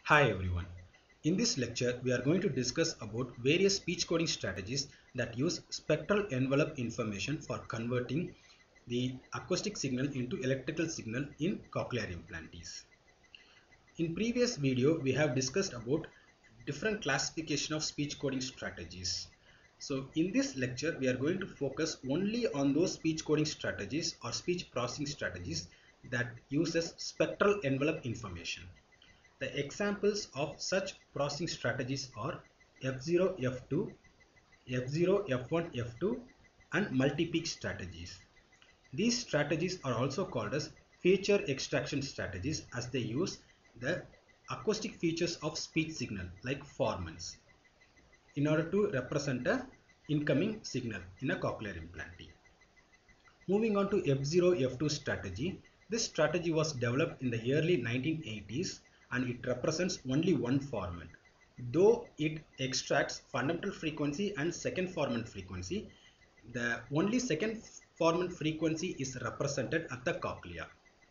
Hi everyone. In this lecture, we are going to discuss about various speech coding strategies that use spectral envelope information for converting the acoustic signal into electrical signal in cochlear implantees. In previous video, we have discussed about different classification of speech coding strategies. So in this lecture, we are going to focus only on those speech coding strategies or speech processing strategies that uses spectral envelope information. The examples of such processing strategies are F0, F2, F0, F1, F2 and multi-peak strategies. These strategies are also called as feature extraction strategies as they use the acoustic features of speech signal like formants in order to represent a incoming signal in a cochlear implantee. Moving on to F0, F2 strategy. This strategy was developed in the early 1980s and it represents only one formant. Though it extracts fundamental frequency and second formant frequency, the only second formant frequency is represented at the cochlea.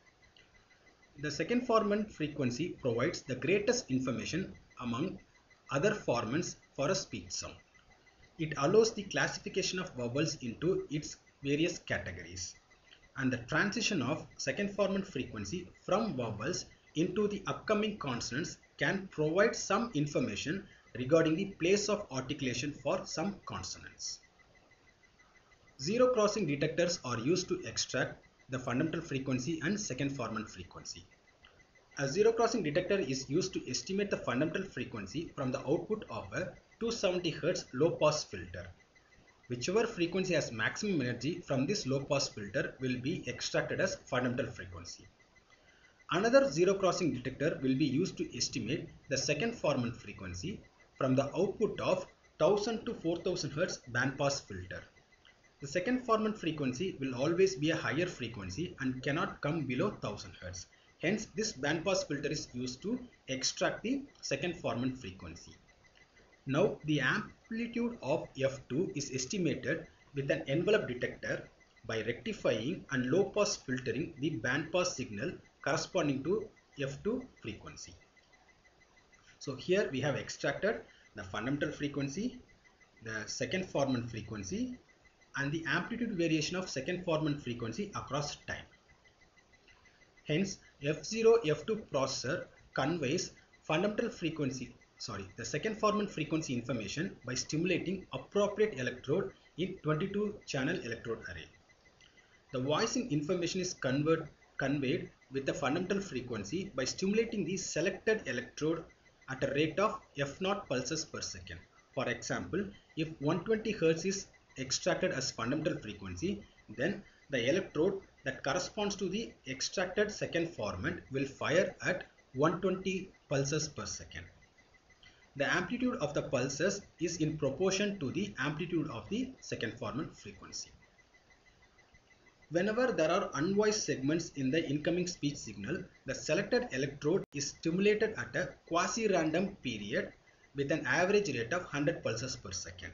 The second formant frequency provides the greatest information among other formants for a speech sound. It allows the classification of vowels into its various categories, and the transition of second formant frequency from vowels into the upcoming consonants can provide some information regarding the place of articulation for some consonants. Zero crossing detectors are used to extract the fundamental frequency and second formant frequency. A zero crossing detector is used to estimate the fundamental frequency from the output of a 270 Hz low pass filter. Whichever frequency has maximum energy from this low pass filter will be extracted as fundamental frequency. Another zero crossing detector will be used to estimate the second formant frequency from the output of 1000 to 4000 Hz bandpass filter. The second formant frequency will always be a higher frequency and cannot come below 1000 Hz. Hence, this bandpass filter is used to extract the second formant frequency. Now, the amplitude of F2 is estimated with an envelope detector by rectifying and low pass filtering the bandpass signal corresponding to F2 frequency. So here we have extracted the fundamental frequency, the second formant frequency and the amplitude variation of second formant frequency across time. Hence, F0, F2 processor conveys the second formant frequency information by stimulating appropriate electrode in 22 channel electrode array. The voicing information is conveyed with the fundamental frequency by stimulating the selected electrode at a rate of F0 pulses per second. For example, if 120 Hz is extracted as fundamental frequency, then the electrode that corresponds to the extracted second formant will fire at 120 pulses per second. The amplitude of the pulses is in proportion to the amplitude of the second formant frequency. Whenever there are unvoiced segments in the incoming speech signal, the selected electrode is stimulated at a quasi-random period with an average rate of 100 pulses per second.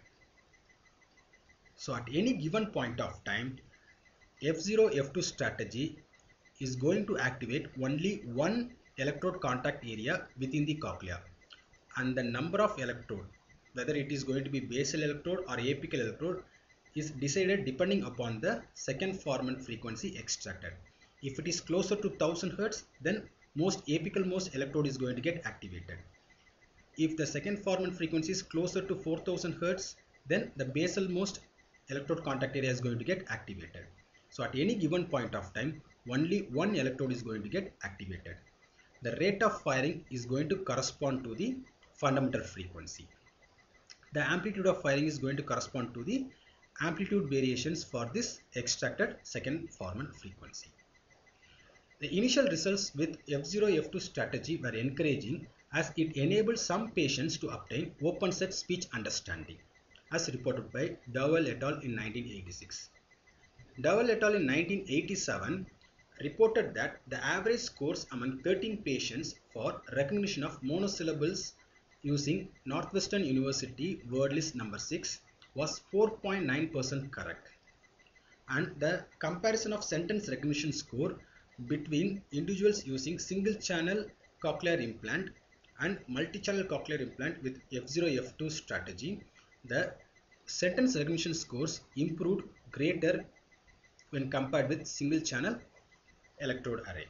So at any given point of time, F0, F2 strategy is going to activate only one electrode contact area within the cochlea, and the number of electrode, whether it is going to be basal electrode or apical electrode, is decided depending upon the second formant frequency extracted. If it is closer to 1000 Hz, then most apical most electrode is going to get activated. If the second formant frequency is closer to 4000 Hz, then the basal most electrode contact area is going to get activated. So at any given point of time, only one electrode is going to get activated. The rate of firing is going to correspond to the fundamental frequency. The amplitude of firing is going to correspond to the amplitude variations for this extracted second formant frequency. The initial results with F0, F2 strategy were encouraging as it enabled some patients to obtain open set speech understanding, as reported by Dowell et al. In 1986. Dowell et al. In 1987 reported that the average scores among 13 patients for recognition of monosyllables using Northwestern University word list number 6 was 4.9% correct, and the comparison of sentence recognition score between individuals using single channel cochlear implant and multi-channel cochlear implant with F0 F2 strategy, the sentence recognition scores improved greater when compared with single channel electrode array.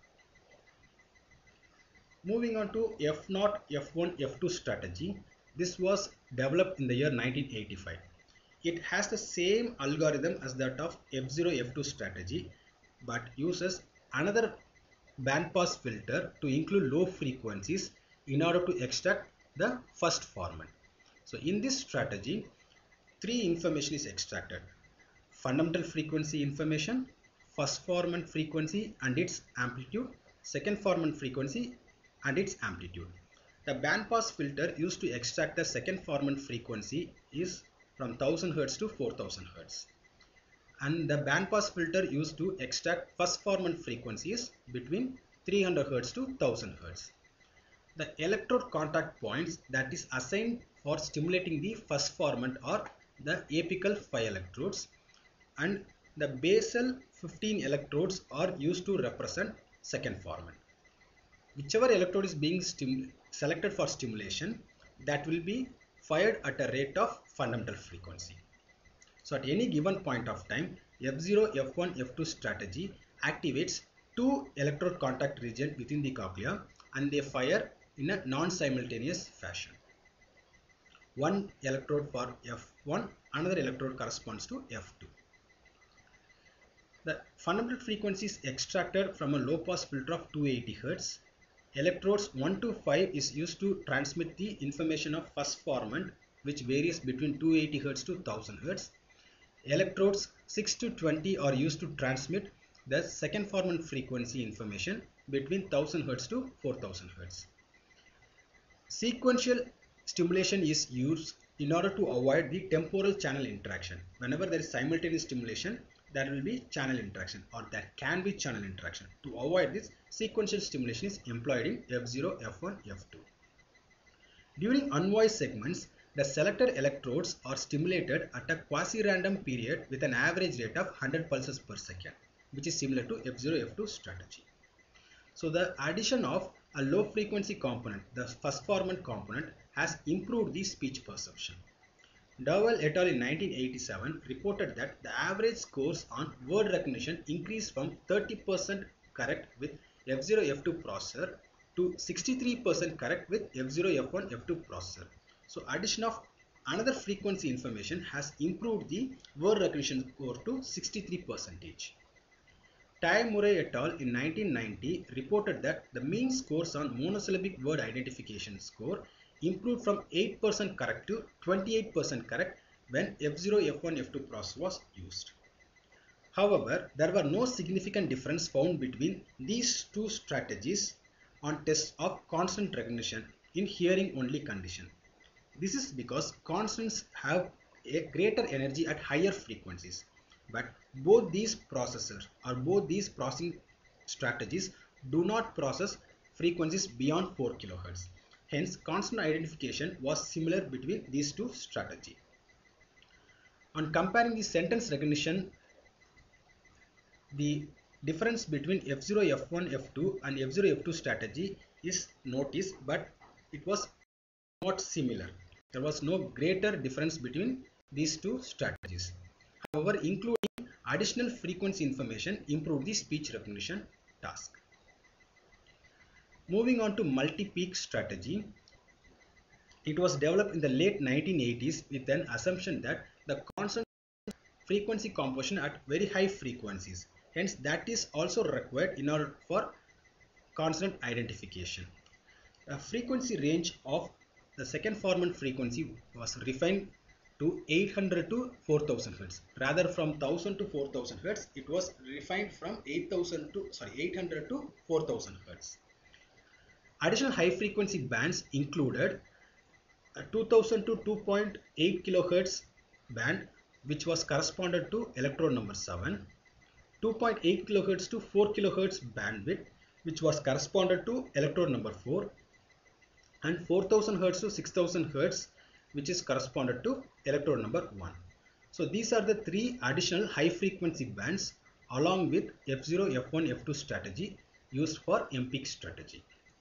Moving on to F0, F1, F2 strategy. This was developed in the year 1985. It has the same algorithm as that of F0, F2 strategy, but uses another bandpass filter to include low frequencies in order to extract the first formant. So in this strategy, three information is extracted: fundamental frequency information, first formant frequency and its amplitude, second formant frequency and its amplitude. The bandpass filter used to extract the second formant frequency is from 1000 Hz to 4000 Hz. And the bandpass filter used to extract first formant frequencies between 300 Hz to 1000 Hz. The electrode contact points that is assigned for stimulating the first formant are the apical 5 electrodes, and the basal 15 electrodes are used to represent second formant. Whichever electrode is being selected for stimulation, that will be fired at a rate of fundamental frequency. So at any given point of time, F0, F1, F2 strategy activates two electrode contact regions within the cochlea and they fire in a non-simultaneous fashion. One electrode for F1, another electrode corresponds to F2. The fundamental frequency is extracted from a low pass filter of 280 Hz. Electrodes 1 to 5 is used to transmit the information of first formant, which varies between 280 Hz to 1000 Hz. Electrodes 6 to 20 are used to transmit the second formant frequency information between 1000 Hz to 4000 Hz. Sequential stimulation is used in order to avoid the temporal channel interaction. Whenever there is simultaneous stimulation, there will be channel interaction, or there can be channel interaction. To avoid this, sequential stimulation is employed in F0, F1, F2. During unvoiced segments, the selected electrodes are stimulated at a quasi-random period with an average rate of 100 pulses per second, which is similar to F0, F2 strategy. So the addition of a low frequency component, the first formant component, has improved the speech perception. Dowell et al. In 1987 reported that the average scores on word recognition increased from 30% correct with F0 F2 processor to 63% correct with F0 F1 F2 processor. So addition of another frequency information has improved the word recognition score to 63%. Tai Murray et al. In 1990 reported that the mean scores on monosyllabic word identification score improved from 8% correct to 28% correct when F0 F1 F2 process was used. However, there were no significant difference found between these two strategies on tests of constant recognition in hearing only condition. This is because constants have a greater energy at higher frequencies, but both these processors or both these processing strategies do not process frequencies beyond 4 kHz. Hence, constant identification was similar between these two strategies. On comparing the sentence recognition, the difference between F0 F1 F2 and F0 F2 strategy is noticed, but it was not similar. There was no greater difference between these two strategies. However, including additional frequency information improved the speech recognition task. Moving on to multi-peak strategy, it was developed in the late 1980s with an assumption that the constant frequency composition at very high frequencies. Hence, that is also required in order for consonant identification. The frequency range of the second formant frequency was refined to 800 to 4000 Hz. Rather, from 1000 to 4000 Hz, it was refined from 800 to 4000 Hz. Additional high frequency bands included a 2000 to 2.8 kHz band, which was corresponded to electrode number 7, 2.8 kHz to 4 kHz bandwidth, which was corresponded to electrode number 4, and 4000 Hz to 6000 Hz, which is corresponded to electrode number 1. So these are the three additional high frequency bands along with F0, F1, F2 strategy used for M-peak strategy.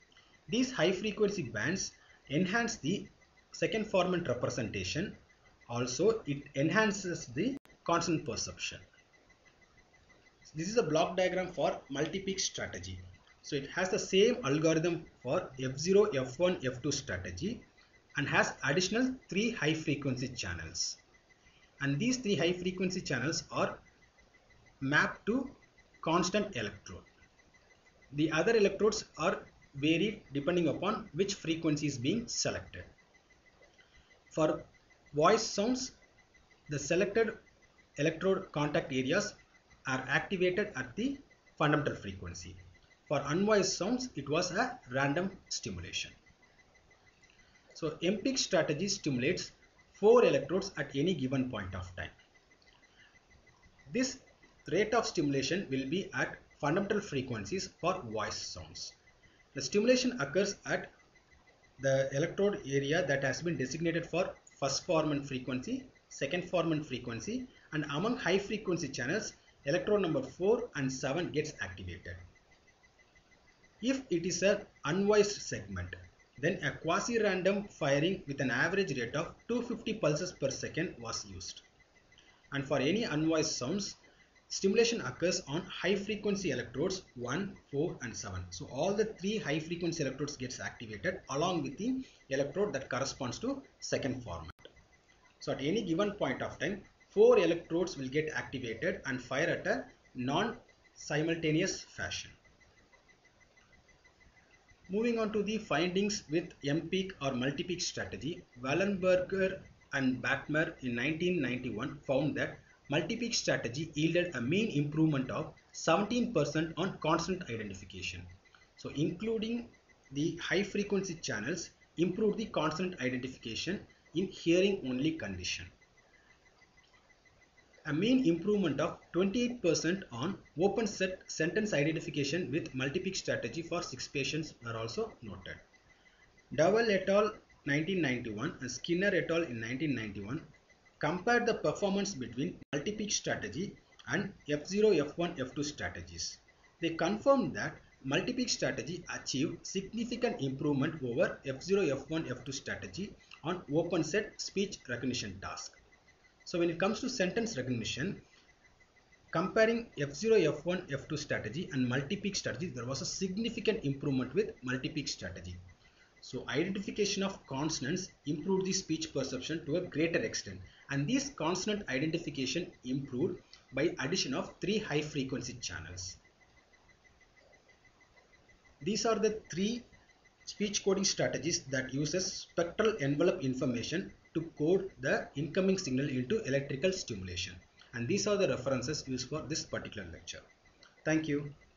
These high frequency bands enhance the second formant representation. Also, it enhances the consonant perception. This is a block diagram for multi-peak strategy. So it has the same algorithm for F0, F1, F2 strategy and has additional 3 high frequency channels. And these 3 high frequency channels are mapped to constant electrode. The other electrodes are varied depending upon which frequency is being selected. For voice sounds, the selected electrode contact areas are activated at the fundamental frequency. For unvoiced sounds, it was a random stimulation. So M-peak strategy stimulates 4 electrodes at any given point of time. This rate of stimulation will be at fundamental frequencies for voice sounds. The stimulation occurs at the electrode area that has been designated for first formant frequency, second formant frequency, and among high frequency channels, electrode number 4 and 7 gets activated. If it is an unvoiced segment, then a quasi-random firing with an average rate of 250 pulses per second was used. And for any unvoiced sounds, stimulation occurs on high frequency electrodes 1, 4 and 7. So all the 3 high frequency electrodes gets activated along with the electrode that corresponds to second format. So at any given point of time, 4 electrodes will get activated and fire at a non-simultaneous fashion. Moving on to the findings with M-peak or multi-peak strategy, Wallenberger and Batmer in 1991 found that multi-peak strategy yielded a mean improvement of 17% on consonant identification. So including the high frequency channels improved the consonant identification in hearing only condition. A mean improvement of 28% on open set sentence identification with multi-peak strategy for 6 patients are also noted. Dowell et al. 1991 and Skinner et al. In 1991 compared the performance between multi-peak strategy and F0, F1, F2 strategies. They confirmed that multi-peak strategy achieved significant improvement over F0, F1, F2 strategy on open set speech recognition task. So when it comes to sentence recognition, comparing F0, F1, F2 strategy and multi-peak strategy, there was a significant improvement with multi-peak strategy. So identification of consonants improved the speech perception to a greater extent, and this consonant identification improved by addition of 3 high frequency channels. These are the 3 speech coding strategies that uses spectral envelope information to code the incoming signal into electrical stimulation, and these are the references used for this particular lecture. Thank you.